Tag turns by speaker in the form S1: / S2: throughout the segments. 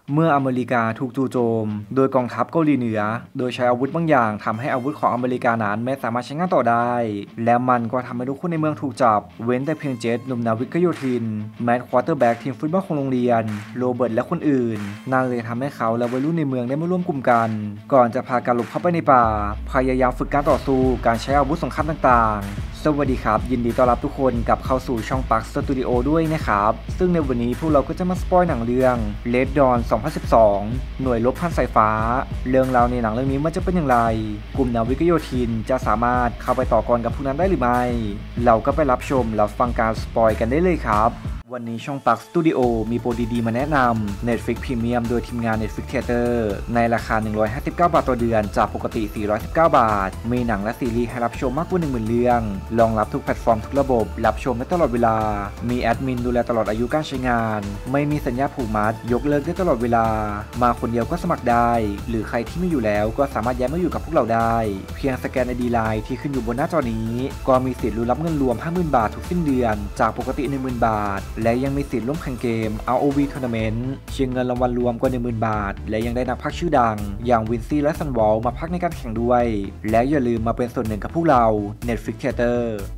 S1: เมื่ออเมริกาถูกจู่โจมโดยกองทัพเกาหลีเหนือโดยใช้อาวุธบางอย่างทำให้อาวุธของอเมริกานั้นไม่สามารถใช้งานต่อได้และมันก็ทำให้ทุกคนในเมืองถูกจับเว้นแต่เพียงเจ็ตหนุ่มนาวิกโยธินแมตต์ควอเตอร์แบ็กทีมฟุตบอลของโรงเรียนโรเบิร์ตและคนอื่นนั่นเลยทำให้เขาและวัยรุ่นในเมืองได้มาร่วมกลุ่มกันก่อนจะพากันหลบเข้าไปในป่าพยายามฝึกการต่อสู้การใช้อาวุธสงครามต่างๆสวัสดีครับยินดีต้อนรับทุกคนกลับเข้าสู่ช่องปักสตูดิโอด้วยนะครับซึ่งในวันนี้พวกเราก็จะมาสปอยหนังเรื่อง Red Dawn 2012 หน่วยรบพันสายฟ้าเรื่องราวในหนังเรื่องนี้มันจะเป็นอย่างไรกลุ่มนาวิกโยธินจะสามารถเข้าไปต่อกรกับพวกนั้นได้หรือไม่เราก็ไปรับชมรับฟังการสปอยกันได้เลยครับวันนี้ช่องปักสตูดิโอมีโปรดีๆมาแนะนำ Netflix Premium โดยทีมงาน Netflix Theater ในราคา159 บาทต่อเดือนจากปกติ419 บาทมีหนังและซีรีส์ให้รับชมมากกว่า 10,000 เรื่องรองรับทุกแพลตฟอร์มทุกระบบรับชมได้ตลอดเวลามีแอดมินดูแลตลอดอายุการใช้งานไม่มีสัญญาผูกมัดยกเลิกได้ตลอดเวลามาคนเดียวก็สมัครได้หรือใครที่ไม่อยู่แล้วก็สามารถย้ายมาอยู่กับพวกเราได้เพียงสแกน ID Line ที่ขึ้นอยู่บนหน้าจอนี้ก็มีสิทธิ์ลุ้นรับเงินรวม 50,000 บาททุกสิ้นเดือนจากปกติ 10,000 บาทและยังมีสิทธิ์ร่วมแข่งเกม ROV Tournament ชิงเงินรางวัลรวมกว่า 10,000 บาทและยังได้นักพากย์ชื่อดังอย่างวินซี่และซันวอลมาพากย์ในการแข่งด้วยและอย่าลืมมาเป็นส่วนหนึ่งกับพวกเรา Netflix Theater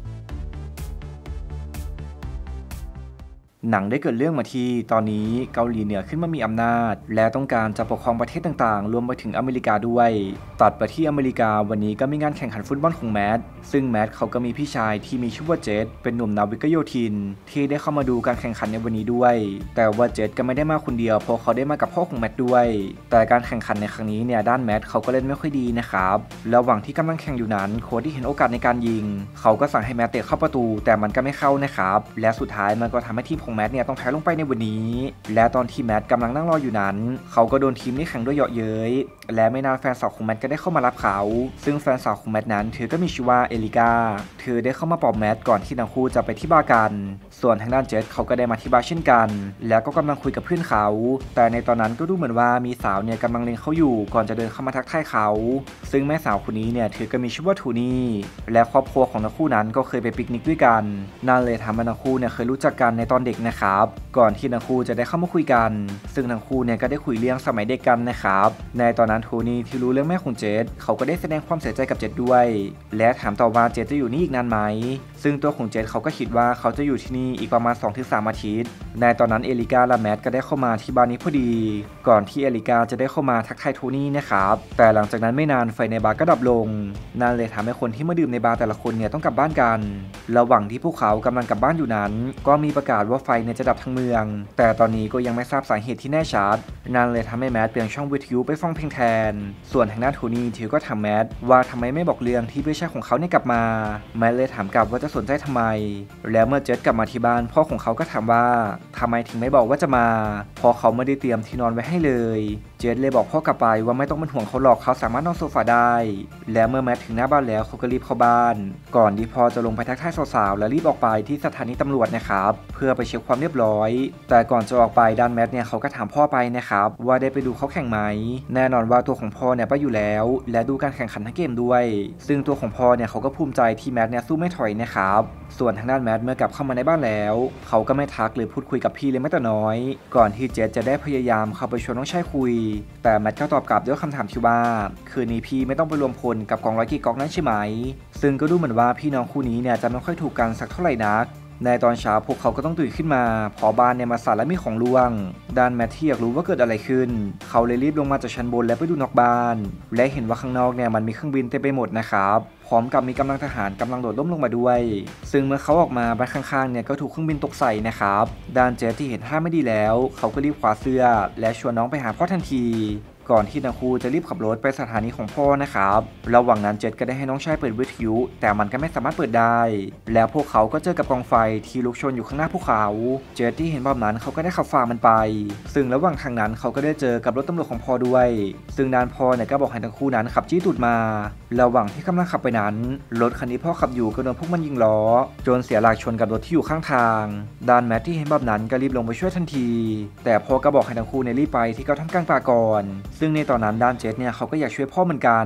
S1: หนังได้เกิดเรื่องมาที่ตอนนี้เกาหลีเหนือขึ้นมามีอำนาจและต้องการจะปกครองประเทศต่างๆรวมไปถึงอเมริกาด้วยตัดไปที่อเมริกาวันนี้ก็มีงานแข่งขันฟุตบอลของแมทซึ่งแมทเขาก็มีพี่ชายที่มีชื่อว่าเจตเป็นหนุ่มนาวิกโยธินที่ได้เข้ามาดูการแข่งขันในวันนี้ด้วยแต่ว่าเจตก็ไม่ได้มาคนเดียวเพราะเขาได้มากับพ่อของแมทด้วยแต่การแข่งขันในครั้งนี้เนี่ยด้านแมทเขาก็เล่นไม่ค่อยดีนะครับระหว่างที่กำลังแข่งอยู่นั้นโค้ชที่เห็นโอกาสในการยิงเขาก็สั่งให้แมทเตะเข้าประตูแต่มันก็ไม่เข้านะครับและสุดท้ายมันก็ทำให้ทีมของแมทเนี่ยต้องแพ้ลงไปในวันนี้และตอนที่แมทกำลังนั่งรออยู่นั้นเขาก็โดนทีมที่แข่งด้วยเยาะเย้ยและไม่นานแฟนสาวของแมทก็ได้เข้ามารับเขาซึ่งแฟนสาวของแมทนั้นเธอก็มีชื่อว่าเอลิกาเธอได้เข้ามาปลอบแมทก่อนที่ทั้งคู่จะไปที่บาร์กันส่วนทางด้านเจสเขาก็ได้มาที่บาร์เช่นกันแล้วก็กำลังคุยกับเพื่อนเขาแต่ในตอนนั้นก็ดูเหมือนว่ามีสาวเนี่ยกำลังเล็งเขาอยู่ก่อนจะเดินเข้ามาทักทายเขาซึ่งแม่สาวคนนี้เนี่ยเธอก็มีชื่อว่าทูนี่และครอบครัวของทั้งคู่นั้นก็เคยไปปิกนิกด้วยกันนั่นเลยทำให้ทั้งคู่เนี่ยเคยรู้จักกันในตอนเด็กนะครับก่อนที่ทั้งคู่จะได้เข้ามาคุยกันซึ่งทั้งคู่เนี่ยก็ได้คุยเรื่องสมัยเด็กกันนะครับในตอนนั้นโทนี่ที่รู้เรื่องแม่ของเจสเขาก็ได้แสดงความเสียใจกับเจสด้วยและถามต่อว่าเจสจะอยู่นี่อีกนานไหมซึ่งตัวของเจสเขาก็คิดว่าเขาจะอยู่ที่นี่อีกประมาณ 2-3 อาทิตย์ในตอนนั้นเอลิกาและแมทก็ได้เข้ามาที่บ้านนี้พอดีก่อนที่เอลิกาจะได้เข้ามาทักทายโทนี่นะครับแต่หลังจากนั้นไม่นานไฟในบาร์ก็ดับลงนั่นเลยทำให้คนที่มาดื่มในบาร์แต่ละคนเนี่ยต้องกลับบ้านกันระหว่างที่พวกเขากำลังกลับบ้านอยู่นั้นก็มีประกาศว่าไฟเนี่ยจะดับทั้งเมืองแต่ตอนนี้ก็ยังไม่ทราบสาเหตุที่แน่ชัดนั่นเลยทำให้แมทเปลี่ยนช่องวิทยุไปฟังเพลงแทนส่วนทางด้านโทนี่เธอก็ถามแมทว่าทำไมไม่บอกเรื่องที่พี่ชายของเขาเนี่ยกลับมาแมทเลยถามกลับว่าจะสนใจทำไมแล้วเมื่อเจสกลับมาที่บ้านพ่อของเขาก็ถามว่าทำไมถึงไม่บอกว่าจะมาเพราะเขาไม่ได้เตรียมที่นอนไว้ให้เลยเจสเลยบอกพ่อกลับไปว่าไม่ต้องเป็นห่วงเขาหรอกเขาสามารถนอนโซฟาได้และเมื่อแมทถึงหน้าบ้านแล้วเขาก็รีบเข้าบ้านก่อนที่พ่อจะลงไปทักทายสาวๆและรีบออกไปที่สถานีตำรวจนะครับเพื่อไปเช็คความเรียบร้อยแต่ก่อนจะออกไปด้านแมทเนี่ยเขาก็ถามพ่อไปนะครับว่าได้ไปดูเขาแข่งไหมแน่นอนว่าตัวของพ่อเนี่ยไปอยู่แล้วและดูการแข่งขันทั้งเกมด้วยซึ่งตัวของพ่อเนี่ยเขาก็ภูมิใจที่แมทเนี่ยสู้ไม่ถอยนะครับส่วนทางด้านแมทเมื่อกลับเข้ามาในบ้านแล้วเขาก็ไม่ทักหรือพูดคุยกับพี่เลยแม้แต่น้อยก่อนที่เจสจะได้พยายามเข้าไปชวนน้องชายคุยแต่แมทก็ตอบกลับด้วยคำถามที่ว่าคืนนี้พี่ไม่ต้องไปรวมพลกับกองร้อยกีกองนั้นใช่ไหมซึ่งก็ดูเหมือนว่าพี่น้องคู่นี้เนี่ยจะไม่ค่อยถูกกันสักเท่าไหร่นักในตอนเช้าพวกเขาก็ต้องตื่นขึ้นมาพอบ้านเนี่ยมาสั่นและมีของร่วงด้านแมทที่อยากรู้ว่าเกิดอะไรขึ้นเขาเลยรีบลงมาจากชั้นบนและไปดูนอกบ้านและเห็นว่าข้างนอกเนี่ยมันมีเครื่องบินเต็มไปหมดนะครับพร้อมกับมีกำลังทหารกำลังโดดร่มลงมาด้วยซึ่งเมื่อเขาออกมาบ้านข้างๆเนี่ยก็ถูกเครื่องบินตกใส่นะครับด้านเจสที่เห็นท่าไม่ดีแล้วเขาก็รีบคว้าเสื้อและชวนน้องไปหาพ่อทันทีก่อนที่ทั้งคู่จะรีบขับรถไปสถานีของพ่อนะครับระหว่างนั้นเจสก็ได้ให้น้องชายเปิดวิทยุแต่มันก็ไม่สามารถเปิดได้แล้วพวกเขาก็เจอกับกองไฟที่ลุกโชนอยู่ข้างหน้าพวกเขาเจสที่เห็นแบบนั้นเขาก็ได้ขับฝ่ามันไปซึ่งระหว่างทางนั้นเขาก็ได้เจอกับรถตำรวจของพ่อด้วยซึ่งด้านพ่อเนี่ยก็บอกให้ทั้งคู่นั้นขับจี้ตูดมาระหว่างที่กำลังขับไปนั้นรถคันนี้พ่อขับอยู่ก็โดนพวกมันยิงล้อจนเสียหลักชนกับรถที่อยู่ข้างทางด้านแมทที่เห็นแบบนั้นก็รีบลงไปช่วยทันทีแต่พ่อก็บอกให้ทั้งคู่รีบไปที่เขาทำกลางป่าก่อนซึ่งในตอนนั้นด้านเจสเนี่ยเขาก็อยากช่วยพ่อเหมือนกัน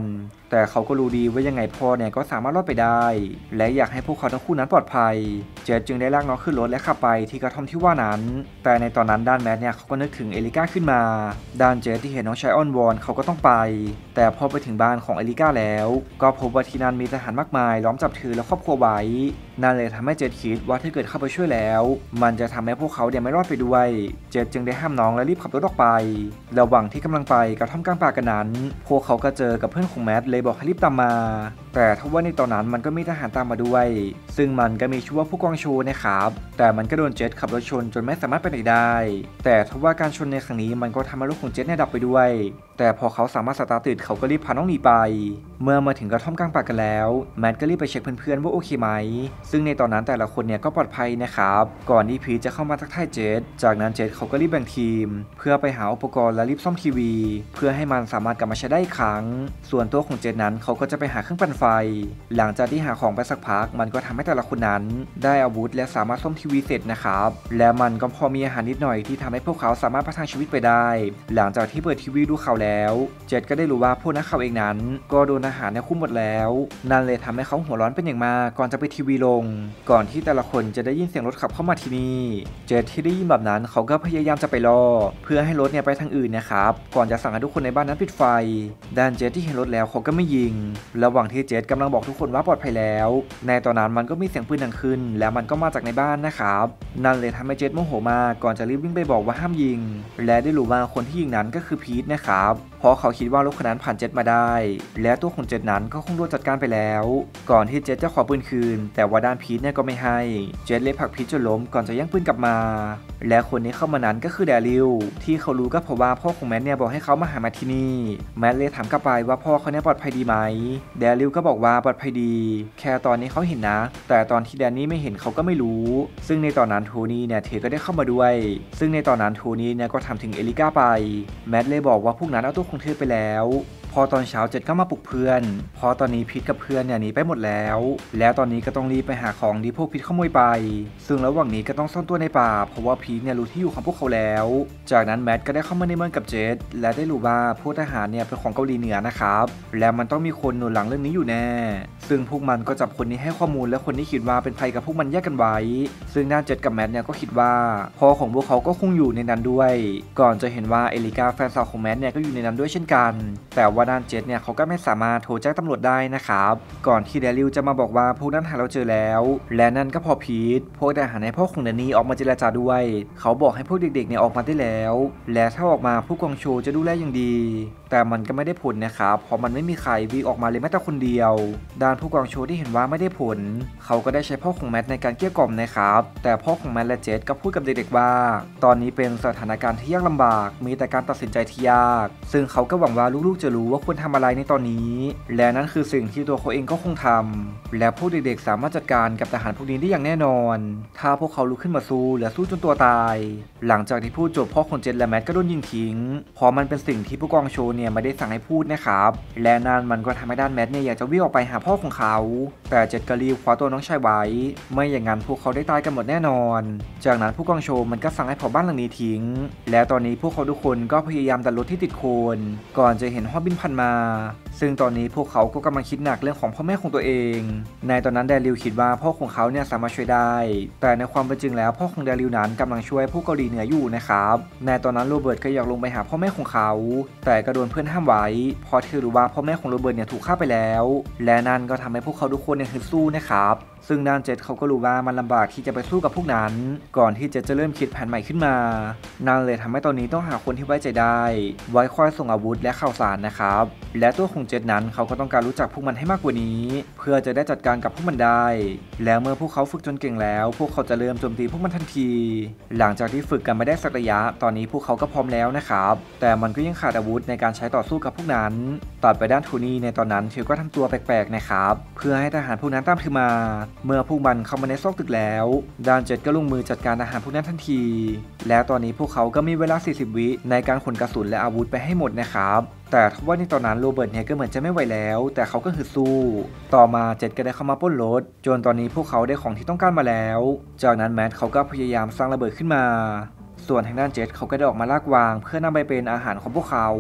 S1: แต่เขาก็รู้ดีว่ายังไงพ่อเนี่ยก็สามารถรอดไปได้และอยากให้พวกเขาทั้งคู่นั้นปลอดภัยเจดจึงได้ลากน้องขึ้นรถและขับไปที่กระท่อมที่ว่านั้นแต่ในตอนนั้นด้านแมทเนี่ยเขาก็นึกถึงเอลิก้าขึ้นมาด้านเจดที่เห็นน้องชายอ้อนวอนเขาก็ต้องไปแต่พอไปถึงบ้านของเอลิก้าแล้วก็พบว่าที่นั่นมีทหารมากมายล้อมจับเธอและครอบครัวไว้นั่นเลยทำให้เจดคิดว่าถ้าเกิดเข้าไปช่วยแล้วมันจะทำให้พวกเขาเนี่ยไม่รอดไปด้วยเจดจึงได้ห้ามน้องและรีบขับรถออกไประหว่างที่กำลังไปกระท่อมกลางป่ากันนั้นพวกเขาก็เจอกับเพื่อนของแมทเลยบอกให้รีบตามมาแต่ทว่าในตอนนั้นมันก็มีทหารตามมาด้วยซึ่งมันก็มีชื่อว่าผู้กองชูนะครับแต่มันก็โดนเจดขับรถชนจนไม่สามารถไปไหนได้แต่ทว่าการชนในครั้งนี้มันก็ทำให้รถของเจดเนี่ยดับไปด้วยแต่พอเขาสามารถสตาร์ทติดเขาก็รีบพาน้องหนีไปเมื่อมาถึงกระท่อมกลางป่ากันแล้วแมทก็รีบไปเช็คเพื่อนๆว่าโอเคไหมซึ่งในตอนนั้นแต่ละคนเนี่ยก็ปลอดภัยนะครับก่อนที่พีทจะเข้ามาทักทายเจดจากนั้นเจดเขาก็รีบแบ่งทีมเพื่อไปหาอุปกรณ์และรีบซ่อมทีวีเพื่อให้มันสามารถกลับมาใช้ได้อีกครั้งส่วนตัวของเจดนั้นเขาก็จะไปหาเครื่องปั่นไฟหลังจากที่หาของไปสักพักมันก็ทำให้แต่ละคนนั้นได้อาวุธและสามารถซ่อมทีวีเสร็จนะครับและมันก็พอมีอาหารนิดหน่อยที่ทำให้พวกเขาสามารถประทังชีวิตไปได้หลังจากที่เปิดทีวีดูข่าวแล้วเจดก็ได้รู้ว่าพวกนักข่าวเองนั้นก็โดนอาหารเนี่ยคุ้มหมดแล้วนั่นเลยทำให้เขาหัวร้อนเป็นอย่างมากก่อนจะไปทีวีลงก่อนที่แต่ละคนจะได้ยินเสียงรถขับเข้ามาที่นี่เจดที่ได้ยินแบบนั้นเขาก็พยายามจะไปรอเพื่อให้รถเนี่ยไปทางอื่นนะครับก่อนจะสั่งให้ทุกคนในบ้านนั้นปิดไฟด้านเจดที่เห็นรถแล้วเขาก็ไม่ยิงระหว่างที่เจดกำลังบอกทุกคนว่าปลอดภัยแล้วในตอนนั้นมันก็มีเสียงปืนดังขึ้นและมันก็มาจากในบ้านนะครับนั่นเลยทำให้เจดโมโหมากก่อนจะรีบวิ่งไปบอกว่าห้ามยิงและได้รู้ว่าคนที่ยิงนั้นก็คือพีทนะครับเพราะเขาคิดว่ารถคันนั้นผ่านเจดมาได้และตัวของเจดนั้นก็คงโดนจัดการไปแล้วก่อนที่เจดจะขอปืนคืนแต่ว่าด้านพีทเนี่ยก็ไม่ให้เจดเลยผลักพีทจนล้มก่อนจะแย่งปืนกลับมาและคนนี้เข้ามานั้นก็คือแดริลที่เขารู้ก็เพราะว่าพ่อของแมทเนี่ยบอกให้เขามาหามาที่นี่แมทเลยถามกลับไปว่าพ่อเขาเนี่ยปลอดภัยดีไหมแดริลก็บอกว่าปลอดภัยดีแค่ตอนนี้เขาเห็นนะแต่ตอนที่แดนนี่ไม่เห็นเขาก็ไม่รู้ซึ่งในตอนนั้นโทนี่เนี่ยเธอก็ได้เข้ามาด้วยซึ่งในตอนนั้นโทนี่เนี่ยก็ทำถึงเอลิก้าไปแมทเลยบอกว่าพวกนั้นเอาตัวของเธอไปแล้วพอตอนเช้าเจ็ดก็มาปลุกเพื่อนพอตอนนี้พีทกับเพื่อนเนี่ยหนีไปหมดแล้วตอนนี้ก็ต้องรีบไปหาของที่พวกพีทขโมยไปซึ่งระหว่างนี้ก็ต้องซ่อนตัวในป่าเพราะว่าพีทเนี่ยรู้ที่อยู่ของพวกเขาแล้วจากนั้นแมทก็ได้เข้ามาในเมืองกับเจดและได้รู้ว่าพวกทหารเนี่ยเป็นของเกาหลีเหนือนะครับและมันต้องมีคนหนุนหลังเรื่องนี้อยู่แน่ซึ่งพวกมันก็จับคนนี้ให้ข้อมูลและคนที่คิดว่าเป็นภัยกับพวกมันแยกกันไว้ซึ่งด้านเจดกับแมทเนี่ยก็คิดว่าพ่อของพวกเขาก็คงอยู่ในนั้นด้วยก่อนจะเห็นว่าเอลิกาแฟนสาวของแมทเนี่ยก็อยู่ในนั้นด้วยเช่นกันแต่ว่าด้านเจดเนี่ยเขาก็ไม่สามารถโทรแจ้งตำรวจได้นะครับก่อนที่แดริลจะมาบอกว่าพวกนั้นหาเราเจอแล้วและนั่นก็พอพีทพวกทหารในพ่อของแดนนี่ออกมาเจรจาด้วยเขาบอกให้พวกเด็กๆเนี่ยออกมาได้แล้วและถ้าออกมาผู้กองโชจะดูแลอย่างดีแต่มันก็ไม่ได้ผลนะครับเพราะมันไม่มีใครวิ่งออกมาเลยแม้แต่คนเดียวด้านผู้กองโชที่เห็นว่าไม่ได้ผลเขาก็ได้ใช้พ่อของแมทในการเกลี้ยกล่อมนะครับแต่พ่อของแมทและเจดก็พูดกับเด็กๆว่าตอนนี้เป็นสถานการณ์ที่ยากลำบากมีแต่การตัดสินใจที่ยากซึ่งเขาก็หวังว่าลูกๆจะรู้ว่าควรทำอะไรในตอนนี้และนั่นคือสิ่งที่ตัวเขาเองก็คงทำและพวกเด็กๆสามารถจัดการกับทหารพวกนี้ได้อย่างแน่นอนถ้าพวกเขาลุกขึ้นมาสู้และสู้จนตัวตายหลังจากที่พูดจบพ่อของเจดและแมทก็โดนยิงทิ้งเพราะมันเป็นสิ่งที่ผู้กองโชเนี่ยไม่ได้สั่งให้พูดนะครับและนั่นมันก็ทำให้ด้านแมทเนี่ยอยากจะวิ่งออกไปหาพ่อของเขาแต่เจดก็รีบคว้าตัวน้องชายไว้ไม่อย่างนั้นพวกเขาได้ตายกันหมดแน่นอนจากนั้นผู้กองโชมันก็สั่งให้เผาบ้านหลังนี้ทิ้งและตอนนี้พวกเขาทุกคนก็พยายามดันรถที่ติดโคลนก่อนจะเห็นฮอบบินผ่านมาซึ่งตอนนี้พวกเขาก็กำลังคิดหนักเรื่องของพ่อแม่ของตัวเองในตอนนั้นแดริลคิดว่าพ่อของเขาเนี่ยสามารถช่วยได้แต่ในความเป็นจริงแล้วพ่อของแดริลนั้นกำลังช่วยพวกเกาหลีเหนืออยู่นะครับในตอนนั้นโรเบิร์ตก็อยากลงไปหาพ่อแม่ของเขาแต่ก็โดนเพื่อนห้ามไว้เพราะเธอรู้ว่าพ่อแม่ของโรเบิร์ตเนี่ยถูกฆ่าไปแล้วและนั่นก็ทำให้พวกเขาทุกคนเนี่ยฮึดสู้นะครับซึ่งด้านเจดเขาก็รู้ว่ามันลำบากที่จะไปสู้กับพวกนั้นก่อนที่เจดจะเริ่มคิดแผนใหม่ขึ้นมานั่นเลยทำให้ตอนนี้ต้องหาคนที่ไว้ใจได้ไว้คอยส่งอาวุธและข่าวสารนะครับและตัวของเจดนั้นเขาก็ต้องการรู้จักพวกมันให้มากกว่านี้เพื่อจะได้จัดการกับพวกมันได้แล้วเมื่อพวกเขาฝึกจนเก่งแล้วพวกเขาจะเริ่มโจมตีพวกมันทันทีหลังจากที่ฝึกกันมาได้สักระยะตอนนี้พวกเขาก็พร้อมแล้วนะครับแต่มันก็ยังขาดอาวุธในการใช้ต่อสู้กับพวกนั้นตัดไปด้านโทนี่ในตอนนั้นเธอก็ทำตัวแปลกๆนะครับเพื่อให้ทหารพวกนั้นตามเธอมาเมื่อพวกมันเข้ามาในซอกตึกแล้วด้านเจ็ดก็ลงมือจัดการทหารพวกนั้นทันทีแล้วตอนนี้พวกเขาก็มีเวลา40วิในการขนกระสุนและอาวุธไปให้หมดนะครับแต่ทว่าในตอนนั้นโรเบิร์ตเนี่ยก็เหมือนจะไม่ไหวแล้วแต่เขาก็ฮึดสู้ต่อมาเจ็ดก็ได้เข้ามาปล้นรถจนตอนนี้พวกเขาได้ของที่ต้องการมาแล้วจากนั้นแมทเขาก็พยายามสร้างระเบิดขึ้นมาส่วนทางด้านเจ็ดเขาก็ได้ออกมาลากวางเพื่อนำไปเป็นอาหารของพวกเขาพ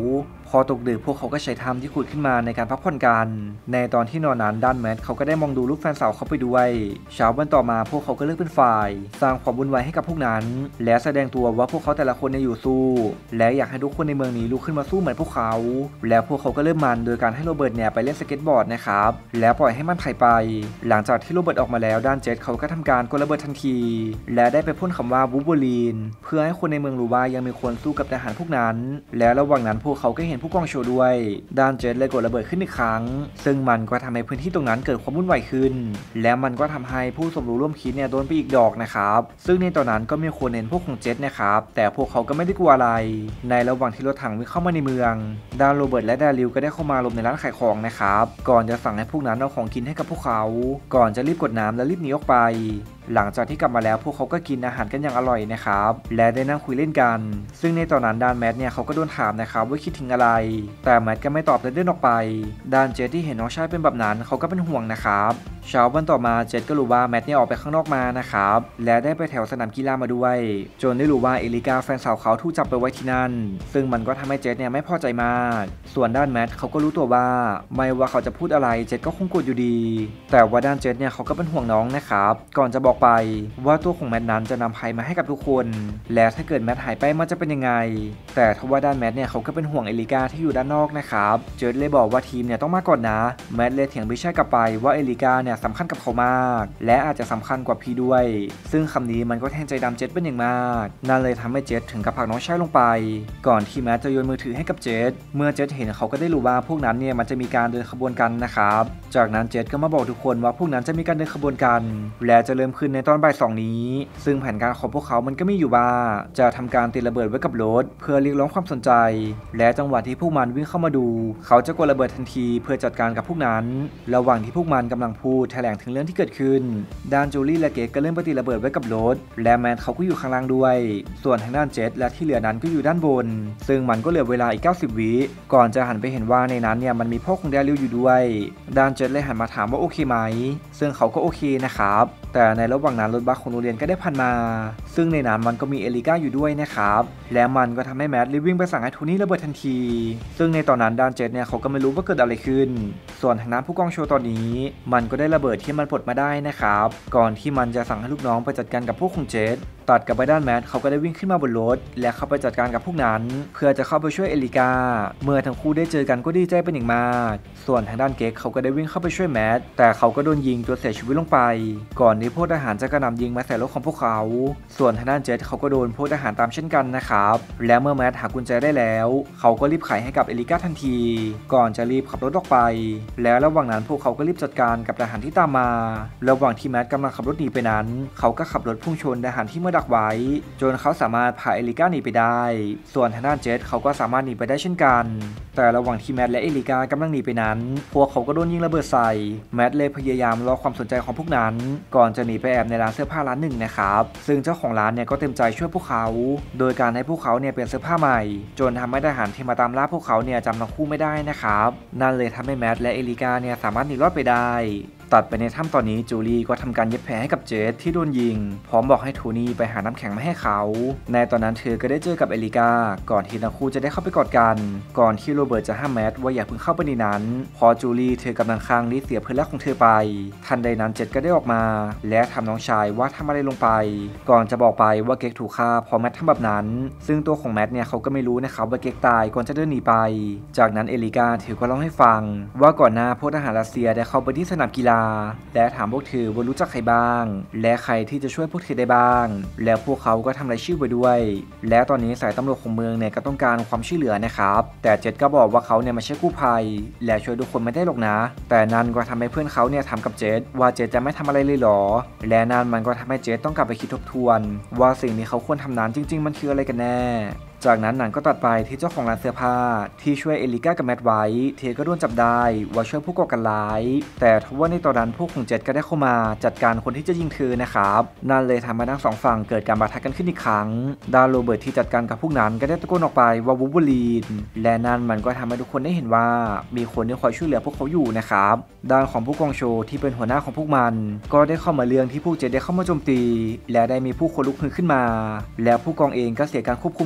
S1: พอตกดึกพวกเขาก็ใช้ถ้ำที่ขุดขึ้นมาในการพักผ่อนกันในตอนที่นอนนั้นด้านแมทเขาก็ได้มองดูรูปแฟนสาวเขาไปด้วยเช้าวันต่อมาพวกเขาก็เลือกเป็นฝ่ายสร้างความวุ่นวายให้กับพวกนั้นและแสดงตัวว่าพวกเขาแต่ละคนอยู่สู้และอยากให้ทุกคนในเมืองนี้ลุกขึ้นมาสู้เหมือนพวกเขาแล้วพวกเขาก็เริ่มมันโดยการให้โรเบิร์ตไปเล่นสเก็ตบอร์ดนะครับแล้วปล่อยให้มันไถไปหลังจากที่โรเบิร์ตออกมาแล้วด้านเจ็ตเขาก็ทำการกดระเบิดทันทีและได้ไปพ่นคำว่าวูล์ฟเวอรีนเพื่อให้คนในเมืองรู้ว่ายังมีคนสู้กับทหารพวกนั้นและระหว่างนั้นพวกเขาก็เห็นผู้กองโชว์ด้วยด้านเจ็ตเลยกดระเบิดขึ้นอีกครั้งซึ่งมันก็ทำให้พื้นที่ตรงนั้นเกิดความวุ่นวายขึ้นและมันก็ทำให้ผู้สมรู้ร่วมคิดโดนไปอีกดอกนะครับซึ่งในตอนนั้นก็มีคนเห็นพวกของเจ็ตนะครับแต่พวกเขาก็ไม่ได้กลัวอะไรในระหว่างที่รถถังวิ่งเข้ามาในเมืองด้านโรเบิร์ตและดาริลก็ได้เข้ามาหลบในร้านขายของนะครับก่อนจะสั่งให้พวกนั้นเอาของกินให้กับพวกเขาก่อนจะรีบกดน้ำและรีบหนีออกไปหลังจากที่กลับมาแล้วพวกเขาก็กินอาหารกันอย่างอร่อยนะครับและได้นั่งคุยเล่นกันซึ่งในตอนนั้นด้านแมทเขาก็โดนถามนะครับว่าคิดถึงอะไรแต่แมทก็ไม่ตอบและเดินออกไปด้านเจตที่เห็นน้องชายเป็นแบบนั้นเขาก็เป็นห่วงนะครับเช้าวันต่อมาเจตก็รู้ว่าแมทออกไปข้างนอกมานะครับและได้ไปแถวสนามกีฬามาด้วยจนได้รู้ว่าเอลิกาแฟนสาวเขาถูกจับไปไว้ที่นั่นซึ่งมันก็ทำให้เจตไม่พอใจมากส่วนด้านแมทเขาก็รู้ตัวว่าไม่ว่าเขาจะพูดอะไรเจตก็คงโกรธอยู่ดีแต่ว่าด้านเจตเขาก็เป็นห่วงน้องนะครับก่อนจะบอกไปว่าตัวของแมทนั้นจะนำภัยมาให้กับทุกคนและถ้าเกิดแมทหายไปมันจะเป็นยังไงแต่ทว่าด้านแมทเขาก็เป็นห่วงเอลิกาที่อยู่ด้านนอกนะครับเจตเลยบอกว่าทีมต้องมาก่อนนะแมทเลยเถียงบิชกลับไปว่าเอลิกาสำคัญกับเขามากและอาจจะสำคัญกว่าพี่ด้วยซึ่งคำนี้มันก็แทงใจดำเจตเป็นอย่างมากนั่นเลยทำให้เจตถึงกับผลักน้องชายลงไปก่อนที่แมทจะโยนมือถือให้กับเจตเมื่อเจตเห็นเขาก็ได้รู้ว่าพวกนั้นมันจะมีการเดินขบวนกันนะครับจากนั้นเจตก็มาบอกทุกคนว่าพวกนั้นจะมีการเดินขบวนกันและจะเริ่มขึ้นในตอนบ่ายสองนี้ซึ่งแผนการของพวกเขามันก็มีอยู่ว่าจะทำการติดระเบิดไว้กับรถเพื่อเรียกร้องความสนใจและจังหวะที่พวกมันวิ่งเข้ามาดูเขาจะกดระเบิดทันทีเพื่อจัดการกับพวกนั้นระหว่างที่พวกมันกำลังพูดแถลงถึงเรื่องที่เกิดขึ้นด้านจูลี่และเกตก็เริ่มปฏิระเบิดไว้กับรถและแมนเขาก็อยู่ข้างล่างด้วยส่วนทางด้านเจตและที่เหลือนั้นก็อยู่ด้านบนซึ่งมันก็เหลือเวลาอีก90วิก่อนจะหันไปเห็นว่าในนั้นมันมีพ่อของแดริลอยู่ด้วยด้านเจตเลยหันมาถามว่าโอเคไหมซึ่งเขาก็โอเคนะครับแต่ในระหว่างนั้นรถบัสของโรงเรียนก็ได้ผ่านมาซึ่งในนั้นมันก็มีเอลิก้าอยู่ด้วยนะครับและมันก็ทำให้แมทรีบวิ่งไปสั่งให้โทนี่ระเบิดทันทีซึ่งในตอนนั้นด้านเจตเขาก็ไม่รู้ว่าเกิดอะไรขึ้นส่วนทางด้านผู้กองโชว์ตอนนี้มันก็ได้ระเบิดที่มันปลดมาได้นะครับก่อนที่มันจะสั่งให้ลูกน้องไปจัดการกับพวกของเจตตัดกับไปด้านแมทเขาก็ได้วิ่งขึ้นมาบนรถและเข้าไปจัดการกับพวกนั้นเพื่อจะเข้าไปช่วยเอลิก้าเมื่อทั้งคู่ได้เจอกันก็ดีใจเป็นอย่างมากส่วนทางด้านเกคเขาก็ได้วิ่งเข้าไปช่วยแมทแต่เขาก็โดนยิงจนเสียชีวิตลงไปก่อนที่พวกทหารจะกระหน่ำยิงมาใส่รถของพวกเขาส่วนทางด้านเจตเขาก็โดนพวกทหารตามเช่นกันนะครับและเมื่อแมทหากุญแจได้แล้วเขาก็รีบไขให้กับเอลิก้าทันทีก่อนจะรีบขับรถออกไปแล้วระหว่างนั้นพวกเขาก็รีบจัดการกับทหารที่ตามมาระหว่างที่แมทกำลังขับรถหนีไปนั้นเขาก็ขับรถพุ่งชนทหารที่มาดักไว้จนเขาสามารถพาเอลิก้าหนีไปได้ส่วนทางด้านเจตเขาก็สามารถหนีไปได้เช่นกันแต่ระหว่างที่แมทและเอลิก้ากำลังหนีไปนั้นพวกเขาก็โดนยิงระเบิดใส่แมทเลยพยายามรอความสนใจของพวกนั้นก่อนจะหนีไปแอบในร้านเสื้อผ้าร้านหนึ่งนะครับซึ่งเจ้าของร้านก็เต็มใจช่วยพวกเขาโดยการให้พวกเขาเปลี่ยนเสื้อผ้าใหม่จนทำให้ทหารที่มาตามล่าพวกเขาจำทั้งคู่ไม่ได้นะครับนั่นเลยทำให้แมทและเอลิก้าสามารถหนีรอดไปได้ตัดไปในถ้ำตอนนี้จูลี่ก็ทำการเย็บแผลให้กับเจตที่โดนยิงพร้อมบอกให้โทนี่ไปหาน้ำแข็งมาให้เขาในตอนนั้นเธอก็ได้เจอกับเอลิก้าก่อนที่ทั้งคู่จะได้เข้าไปกอดกันก่อนที่โรเบิร์ตจะห้ามแมทว่าอย่าเพิ่งเข้าไปในนั้นพอจูลี่เธอกำลังค้างรีดเสียเพื่อนรักของเธอไปทันใดนั้นเจตก็ได้ออกมาและถามน้องชายว่าทำอะไรลงไปก่อนจะบอกไปว่าเก๊กถูกฆ่าพอแมททำแบบนั้นซึ่งตัวของแมทเขาก็ไม่รู้นะครับว่าเก๊กตายก่อนจะเดินหนีไปจากนั้นเอลิก้าเธอก็เล่าให้ฟังว่าก่อนหน้าพวกทหารรัสเซียได้เข้าไปที่สนามกีฬาและถามพวกเธอว่ารู้จักใครบ้างและใครที่จะช่วยพวกเธอได้บ้างแล้วพวกเขาก็ทำรายชื่อไว้ด้วยและตอนนี้สายตำรวจของเมืองก็ต้องการความช่วยเหลือนะครับแต่เจตก็บอกว่าเขาไม่ใช่กู้ภัยและช่วยทุกคนไม่ได้หรอกนะแต่นั่นก็ทำให้เพื่อนเขาถามกับเจตว่าเจตจะไม่ทำอะไรเลยหรอและนั่นมันก็ทำให้เจตต้องกลับไปคิดทบทวนว่าสิ่งที่เขาควรทำนั้นจริงๆมันคืออะไรกันแน่จากนั้นหนังก็ตัดไปที่เจ้าของร้านเสื้อผ้าที่ช่วยเอลิก้ากับแมทไว้เธอก็โดนจับได้ว่าช่วยผู้ก่อการร้ายแต่ทว่าในตอนนั้นพวกของเจตก็ได้เข้ามาจัดการคนที่จะยิงเธอนะครับนั่นเลยทำให้ทั้งสองฝั่งเกิดการปะทะกันขึ้นอีกครั้งด้านโรเบิร์ตที่จัดการกับพวกนั้นก็ได้ตะโกนออกไปว่าวูล์ฟเวอรีนและนั่นมันก็ทำให้ทุกคนได้เห็นว่ามีคนที่คอยช่วยเหลือพวกเขาอยู่นะครับด้านของผู้กองโชว์ที่เป็นหัวหน้าของพวกมันก็ได้เข้ามาเรื่องที่พวกเจตได้เข้ามาโจมตีและได้มีผู้คนลุกฮือขึ้นมาแล้วผู้กองเองก็เสียการควบคุมเขตผู้กอง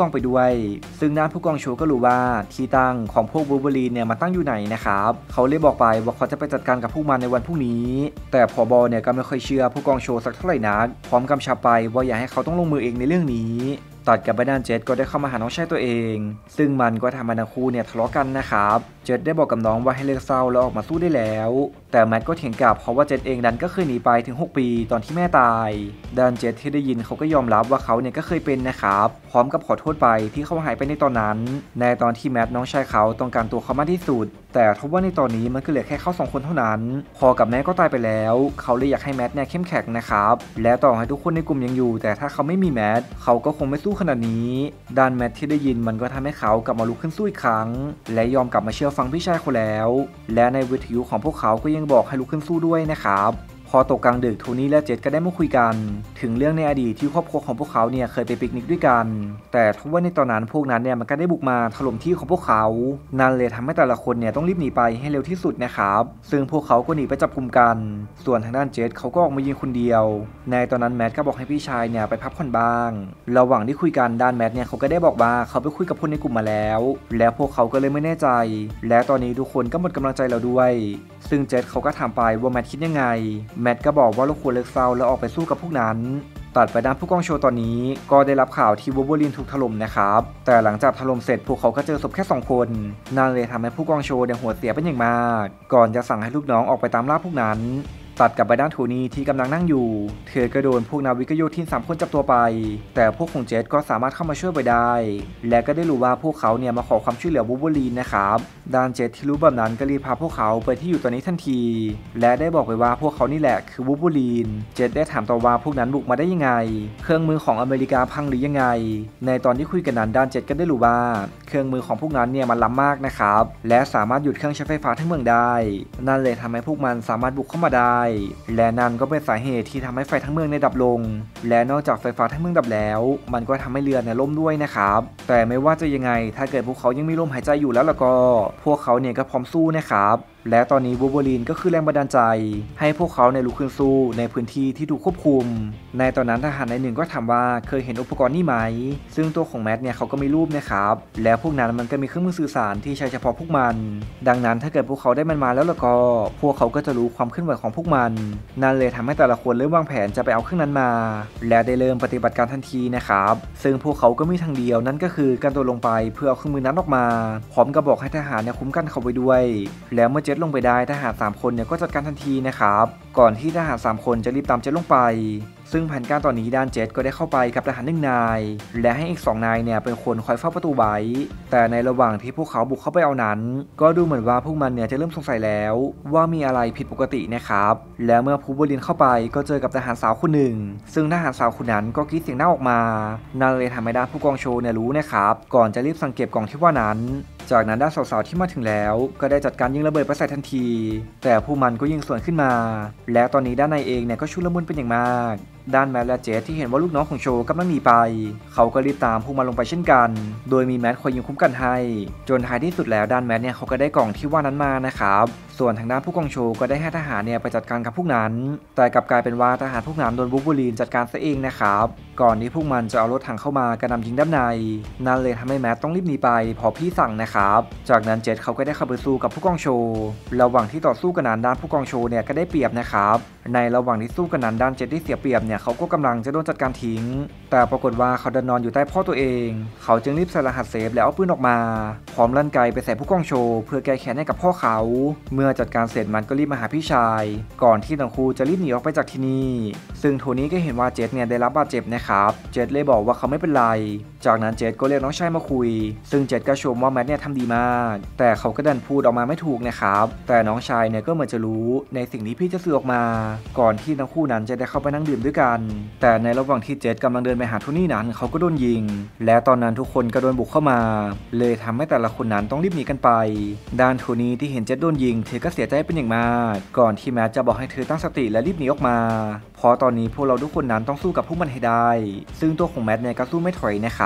S1: องไปด้วยซึ่งด้านผู้กองโชก็รู้ว่าที่ตั้งของพวกวูล์ฟเวอรีนเนี่ยมันตั้งอยู่ไหนนะครับเขาเลยบอกไปว่าเขาจะไปจัดการกับพวกมันในวันพรุ่งนี้แต่ผบ.เนี่ยก็ไม่ค่อยเชื่อผู้กองโชสักเท่าไหร่นักพร้อมกำชับไปว่าอย่าให้เขาต้องลงมือเองในเรื่องนี้ตัดกับด้านเจษก็ได้เข้ามาหาน้องชายตัวเองซึ่งมันก็ทำให้ทั้งคู่เนี่ยทะเลาะกันนะครับเจษได้บอกกับน้องว่าให้เลิกเศร้าแล้วออกมาสู้ได้แล้วแต่แมทก็เถียงกลับเพราะว่าเจษเองดันก็เคยหนีไปถึง6 ปีตอนที่แม่ตายด้านเจษที่ได้ยินเขาก็ยอมรับว่าเขาเนี่ยก็เคยเป็นนะครับพร้อมกับขอโทษไปที่เขาหายไปในตอนนั้นในตอนที่แมทน้องชายเขาต้องการตัวเขามากที่สุดแต่ทว่าในตอนนี้มันก็เหลือแค่เขา2 คนเท่านั้นพอกับแม่ก็ตายไปแล้วเขาเลยอยากให้แมทเนี่ยเข้มแข็งนะครับและต่อให้ทุกคนในกลุ่มยังอยู่แต่ถ้าเขาไม่มีแมทเขาก็คงไม่สู้ขนาดนี้ด้านแมทที่ได้ยินมันก็ทำให้เขากลับมาลุกขึ้นสู้อีกครั้งและยอมกลับมาเชื่อฟังพี่ชายเขาแล้วและในวิทยุของพวกเขาก็ยังบอกให้ลุกขึ้นสู้ด้วยนะครับพอตกกลางดึกโทนี่และเจษก็ได้มาคุยกันถึงเรื่องในอดีตที่ครอบครัวของพวกเขาเนี่ยเคยไปปิกนิกด้วยกันแต่ทว่าในตอนนั้นพวกนั้นเนี่ยมันก็ได้บุกมาถล่มที่ของพวกเขานั่นเลยทำให้แต่ละคนเนี่ยต้องรีบหนีไปให้เร็วที่สุดนะครับซึ่งพวกเขาก็หนีไปจับกุมกันส่วนทางด้านเจษเขาก็ออกมายิงคนเดียวในตอนนั้นแมทก็บอกให้พี่ชายเนี่ยไปพักผ่อนบ้างระหว่างที่คุยกันด้านแมทเนี่ยเขาก็ได้บอกว่าเขาไปคุยกับคนในกลุ่มมาแล้วพวกเขาก็เลยไม่แน่ใจและตอนนี้ทุกคนก็หมดกำลังใจแล้วด้วยซึ่งเจษเขาก็ถามไปว่าแมทคิดยังไงแมทก็บอกว่าเราควรเลิกเศร้าแล้วออกไปสู้กับพวกนั้นตัดไปด้านผู้กองโชตอนนี้ก็ได้รับข่าวที่วูล์ฟเวอรีนถูกถล่มนะครับแต่หลังจากถล่มเสร็จพวกเขาก็เจอศพแค่2 คนนั่นเลยทำให้ผู้กองโชเนี่ยหัวเสียเป็นอย่างมากก่อนจะสั่งให้ลูกน้องออกไปตามล่าพวกนั้นตัดกับไปด้านโทนี่ที่กำลังนั่งอยู่เธอก็โดนพวกนาวิกโยธิน3 คนจับตัวไปแต่พวกของเจษก็สามารถเข้ามาช่วยไปได้และก็ได้รู้ว่าพวกเขาเนี่ยมาขอความช่วยเหลือวูล์ฟเวอรีนนะครับด้านเจษที่รู้แบบนั้นก็รีบพาพวกเขาไปที่อยู่ตอนนี้ทันทีและได้บอกไปว่าพวกเขานี่แหละคือวูล์ฟเวอรีนเจษได้ถามต่อว่าพวกนั้นบุกมาได้ยังไงเครื่องมือของอเมริกาพังหรือยังไงในตอนที่คุยกันนั้นด้านเจษก็ได้รู้ว่าเครื่องมือของพวกนั้นเนี่ยมันล้ำมากนะครับและสามารถหยุดเครื่องใช้ไฟฟ้าทั้งเมืองได้นั่นเลยทำให้พวกมันสามารถบุกเข้ามาได้และนั่นก็เป็นสาเหตุที่ทำให้ไฟทั้งเมืองในดับลงและนอกจากไฟฟ้าทั้งเมืองดับแล้วมันก็ทำให้เรือเนี่ยล่มด้วยนะครับแต่ไม่ว่าจะยังไงถ้าเกิดพวกเขายังมีลมหายใจอยู่แล้วก็พวกเขาเนี่ยก็พร้อมสู้นะครับและตอนนี้วูล์ฟเวอรีนก็คือแรงบันดาลใจให้พวกเขาในลุกขึ้นสู้ในพื้นที่ที่ถูกควบคุมในตอนนั้นทหารในหนึ่งก็ถามว่าเคยเห็นอุปกรณ์นี่ไหมซึ่งตัวของแมทเนี่ยเขาก็มีรูปนะครับแล้วพวกนั้นมันก็มีเครื่องมือสื่อสารที่ใช้เฉพาะพวกมันดังนั้นถ้าเกิดพวกเขาได้มันมาแล้วก็พวกเขาก็จะรู้ความเคลื่อนไหวของพวกมันนั่นเลยทำให้แต่ละคนเริ่มวางแผนจะไปเอาเครื่องนั้นมาและได้เริ่มปฏิบัติการทันทีนะครับซึ่งพวกเขาก็มีทางเดียวนั่นก็คือการโดดลงไปเพื่อเอาเครื่องมือนั้นออกมาพร้อมกับบอกให้ทหารเนี่ยคุ้มกันเขาไว้ด้วยแล้วเมื่อเจ็ตลงไปได้ทหาร3 คนเนี่ยก็จัดการทันทีนะครับก่อนที่ทหาร3 คนจะรีบตามเจ็ตลงไปซึ่งแผนการตอนนี้ด้านเจ็ตก็ได้เข้าไปกับทหาร1 นายและให้อีก2 นายเนี่ยเป็นคนคอยเฝ้าประตูไว้แต่ในระหว่างที่พวกเขาบุกเข้าไปเอานั้นก็ดูเหมือนว่าพวกมันเนี่ยจะเริ่มสงสัยแล้วว่ามีอะไรผิดปกตินะครับและเมื่อวูล์ฟเวอรีนเข้าไปก็เจอกับทหารสาวคนหนึ่งซึ่งทหารสาวคนนั้นก็กรีดเสียงหน้าออกมานั่นเลยทำให้ด้านผู้กองโชเนี่ยรู้นะครับก่อนจะรีบสังเกตกล่องที่ว่านั้นจากนั้นด้านสาวๆที่มาถึงแล้วก็ได้จัดการยิงระเบิดไปใส่ทันทีแต่พวกมันก็ยิงสวนขึ้นมาและตอนนี้ด้านในเองเนี่ยก็ชุลมุนเป็นอย่างมากด้านแมทและเจษที่เห็นว่าลูกน้องของโชกำลังหนีไปเขาก็รีบตามพวกมันลงไปเช่นกันโดยมีแมทคอยยิงคุ้มกันให้จนท้ายที่สุดแล้วด้านแมทเนี่ยเขาก็ได้กล่องที่ว่านั้นมานะครับส่วนทางด้านผู้กองโชก็ได้ให้ทหารเนี่ยไปจัดการกับพวกนั้นแต่กลับกลายเป็นว่าทหารพวกนั้นโดนวูล์ฟเวอรีนจัดการซะเองนะครับก่อนที่พวกมันจะเอารถถังเข้ามากระหน่ำยิงด้านในนั่นเลยทำให้แมทต้องรีบหนีไปพอพี่สั่งนะครับจากนั้นเจษเขาก็ได้เข้าไปสู้กับผู้กองโชระหว่างที่ต่อสู้กันนั้นด้านผู้กองโชเนี่ยก็ได้เปรียบนะครับในระหว่างที่สู้กันนั้นด้านเจษที่เสียเปรียบเนี่ยเขาก็กำลังจะโดนจัดการทิ้งแต่ปรากฏว่าเขาดันนอนอยู่ใต้พ่อตัวเองเขาจึงรีบใส่รหัสเซฟแล้วเอาปืนออกมาพร้อมลั่นไกไปใส่ผู้กองโชเพื่อแก้แค้นให้กับพ่อเขาเมื่อจัดการเสร็จมันก็รีบมาหาพี่ชายก่อนที่ทั้งคู่จะรีบหนีออกไปจากที่นี่ซึ่งโทนี่ก็เห็นว่าเจษเนี่ยได้รับบาดเจ็บนะครับเจษเลยบอกว่าเขาไม่เป็นไรจากนั้นเจษก็เรียกน้องชายมาคุยซึ่งเจษก็ชมว่าแมทเนี่ยทำดีมากแต่เขาก็ดันพูดออกมาไม่ถูกนะครับแต่น้องชายเนี่ยก็เหมือนจะรู้ในสิ่งที่พี่จะสื่อออกมาก่อนที่ทั้งคู่นั้นจะได้เข้าไปนั่งดื่มด้วยกันแต่ในระหว่างที่เจษกำลังเดินไปหาโทนี่นั้นเขาก็โดนยิงและตอนนั้นทุกคนก็โดนบุกเข้ามาเลยทำให้แต่ละคนนั้นต้องรีบหนีกันไปด้านโทนี่ที่เห็นเจษโดนยิงเธอก็เสียใจเป็นอย่างมากก่อนที่แมทจะบอกให้เธอตั้งสติและรีบหนีออกมาเพราะตอนนี้พวกเราทุกคนนั้นต้องสู้กับพวกมันให้ได้ซึ่งตัวของแมทเนี่ยก็สู้ไม่ถอยนะครับ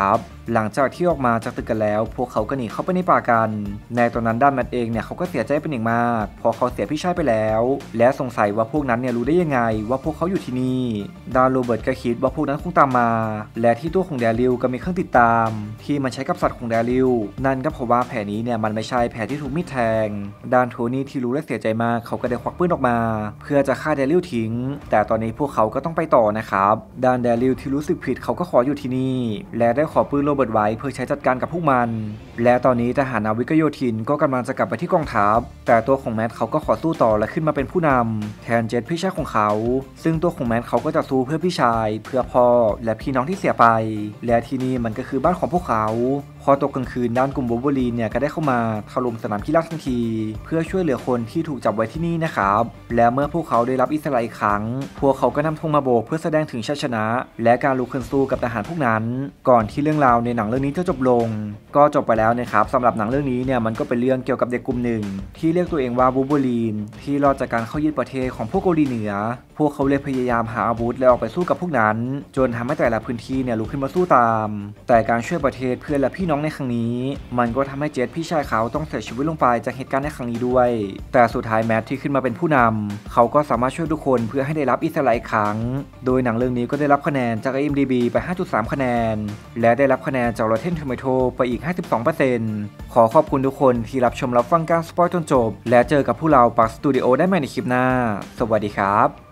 S1: หลังจากที่ออกมาจากตึกกันแล้วพวกเขาก็หนีเข้าไปในป่ากันในตอนนั้นด้านแมทเองเนี่ยเขาก็เสียใจเป็นอย่างมากพอเขาเสียพี่ชายไปแล้วและสงสัยว่าพวกนั้นเนี่ยรู้ได้ยังไงว่าพวกเขาอยู่ที่นี่ด้านโรเบิร์ตก็คิดว่าพวกนั้นคงตามมาและที่ตัวของแดริลก็มีเครื่องติดตามที่มันใช้กับสัตว์ของแดริลนั่นก็เพราะว่าแผลนี้เนี่ยมันไม่ใช่แผลที่ถูกมีดแทงด้านโทนี่ที่รู้และเสียใจมากเขาก็ได้ควักปืนออกมาเพื่อจะฆ่าแดริลทิ้งแต่ตอนนี้พวกเขาก็ต้องไปต่อนะครับด้านแดริลที่รู้สึกผิดเขาก็ขออยู่ที่นี่และได้ขอปืนโรเบิร์ตไว้เพื่อใช้จัดการกับพวกมันและตอนนี้ทหารนาวิกโยธินก็กำลังจะกลับไปที่กองทัพแต่ตัวของแมทเขาก็ขอสู้ต่อและขึ้นมาเป็นผู้นำแทนเจ็ตพี่ชายของเขาซึ่งตัวของแมทเขาก็จะสู้เพื่อพี่ชายเพื่อพ่อและพี่น้องที่เสียไปและที่นี่มันก็คือบ้านของพวกเขาพอตกกลางคืนด้านกลุ่มวูล์ฟเวอรีนเนี่ยก็ได้เข้ามาถล่มสนามกีฬาทันทีเพื่อช่วยเหลือคนที่ถูกจับไว้ที่นี่นะครับและเมื่อพวกเขาได้รับอิสระอีกครั้งพวกเขาก็นำธงมาโบกเพื่อแสดงถึงชัยชนะและการลุกขึ้นสู้กับทหารพวกนั้นก่อนที่เรื่องราวในหนังเรื่องนี้จะจบลงก็จบไปแล้วนะครับสำหรับหนังเรื่องนี้เนี่ยมันก็เป็นเรื่องเกี่ยวกับเด็กกลุ่มหนึ่งที่เรียกตัวเองว่าวูล์ฟเวอรีนที่รอดจากการเข้ายึดประเทศของพวกเกาหลีเหนือพวกเขาเลยพยายามหาอาวุธและออกไปสู้กับพวกนั้นจนทำให้แต่ละพื้นที่เนี่ยลุกขึ้นมาสู้ตามแต่การช่วยประเทศเพื่อนและพี่น้องในครั้งนี้มันก็ทำให้เจตพี่ชายเขาต้องเสียชีวิตลงไปจากเหตุการณ์ในครั้งนี้ด้วยแต่สุดท้ายแมทที่ขึ้นมาเป็นผู้นำเขาก็สามารถช่วยทุกคนเพื่อให้ได้รับอิสระอีกครั้งโดยหนังเรื่องนี้ก็ได้รับคะแนนจาก IMDb ไป 5.3 คะแนนและได้รับคะแนนจาก Rotten Tomatoes ไปอีก 52% ขอขอบคุณทุกคนที่รับชมรับฟังการสปอยจนจบและเจอกับพวกเราปักสตูดิโอได้ใหม่ในคลิปหน้าสวัสดีครับ